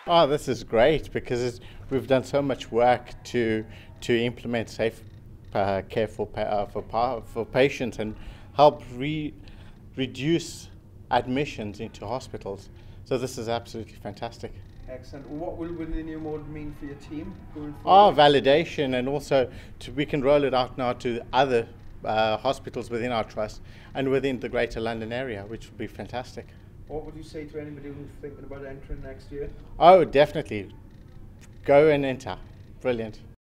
Oh, this is great because we've done so much work to implement safe care for patients and help reduce admissions into hospitals. So this is absolutely fantastic. Excellent. What will the new model mean for your team going Our forward? validation, and also we can roll it out now to other hospitals within our trust and within the Greater London area, which would be fantastic. What would you say to anybody who's thinking about entering next year? Oh, definitely. Go and enter. Brilliant.